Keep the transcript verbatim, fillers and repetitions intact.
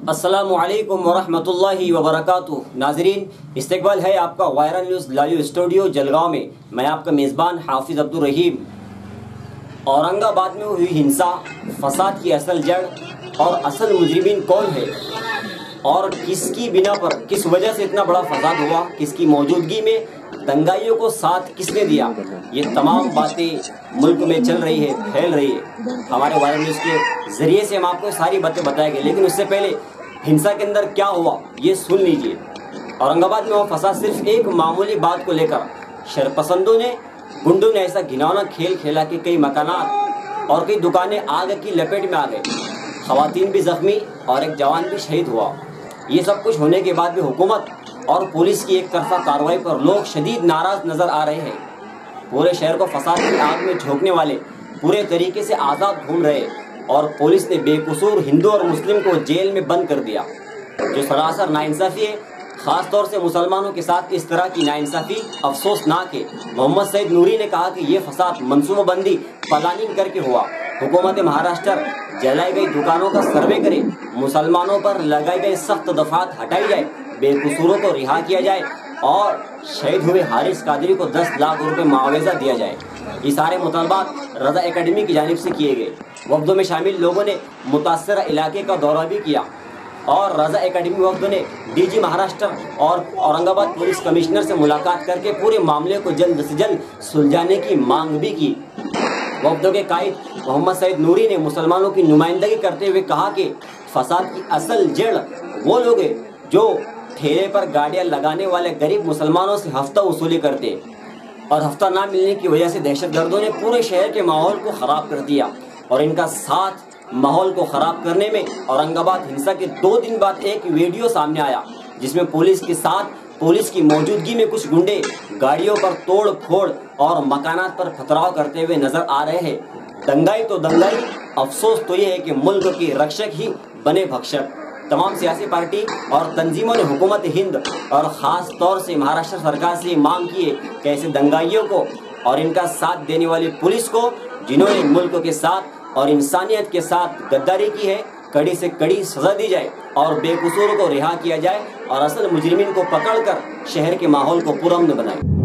अस्सलामुअलैकुम वरहमतुल्लाहि वबरकातुहू। नाजरीन, इस्तकबाल है आपका viral news live studio Jalgaon में। मैं आपका मेज़बान हाफिज़ अब्दुल रहीम। औरंगाबाद में हुई हिंसा, फसाद की असल जड़ और असल मुजरिमीन कौन है और किसकी बिना पर, किस वजह से इतना बड़ा फसाद हुआ, किसकी मौजूदगी में दंगाइयों को साथ किसने दिया, ये तमाम बातें मुल्क में चल रही है, फैल रही है। हमारे वायरल न्यूज़ के ज़रिए से हम आपको सारी बातें बताएंगे, लेकिन उससे पहले हिंसा के अंदर क्या हुआ ये सुन लीजिए। औरंगाबाद में हुआ फसाद सिर्फ एक मामूली बात को लेकर शरपसंदों ने, गुंडों ने ऐसा घिनौना खेल खेला कि कई मकानात और कई दुकानें आग की लपेट में आ गए, खवातीन भी जख्मी और एक जवान भी शहीद हुआ। ये सब कुछ होने के बाद भी हुकूमत और पुलिस की एक तरफा कार्रवाई पर लोग शदीद नाराज नजर आ रहे हैं। पूरे शहर को फसाद की आग में झोंकने वाले पूरे तरीके से आज़ाद घूम रहे और पुलिस ने बेकसूर हिंदू और मुस्लिम को जेल में बंद कर दिया, जो सरासर नाइंसाफ़ी है। ख़ास तौर से मुसलमानों के साथ इस तरह की नाइंसाफ़ी अफसोसनाक है। मोहम्मद सईद नूरी ने कहा कि ये फसाद मनसूबाबंदी प्लानिंग करके हुआ। हुकूमत महाराष्ट्र जलाई गई दुकानों का सर्वे करे, मुसलमानों पर लगाई गई सख्त दफात हटाई जाए, बेकसूरों को रिहा किया जाए और शहीद हुए हारिस कादरी को दस लाख रुपए मुआवजा दिया जाए। ये सारे मुतालबात रज़ा एकेडमी की जानिब से किए गए। वफ्द में शामिल लोगों ने मुतासरा इलाके का दौरा भी किया और रज़ा एकेडमी वफ्द ने डीजी महाराष्ट्र और औरंगाबाद पुलिस कमिश्नर से मुलाकात करके पूरे मामले को जल्द से जल्द सुलझाने की मांग भी की। वफ्द के कायद मोहम्मद सईद नूरी ने मुसलमानों की नुमाइंदगी करते हुए कहा कि फसाद की असल जड़ वो लोग हैं जो ठेले पर गाड़ियां लगाने वाले गरीब मुसलमानों से हफ्ता वसूली करते और हफ्ता ना मिलने की वजह से दहशतगर्दों ने पूरे शहर के माहौल को ख़राब कर दिया। और इनका साथ माहौल को ख़राब करने में औरंगाबाद हिंसा के दो दिन बाद एक वीडियो सामने आया, जिसमें पुलिस के साथ पुलिस की मौजूदगी में कुछ गुंडे गाड़ियों पर तोड़ फोड़ और मकानात पर पथराव करते हुए नजर आ रहे हैं। दंगाई तो दंगाई, अफसोस तो ये है कि मुल्क के रक्षक ही बने भक्षक। तमाम सियासी पार्टी और तंजीमों ने हुकूमत हिंद और ख़ास तौर से महाराष्ट्र सरकार से मांग की है कि ऐसे दंगाइयों को और इनका साथ देने वाली पुलिस को, जिन्होंने मुल्क के साथ और इंसानियत के साथ गद्दारी की है, कड़ी से कड़ी सजा दी जाए और बेकसूरों को रिहा किया जाए और असल मुजरिमीन को पकड़कर शहर के माहौल को पुरअमन बनाए।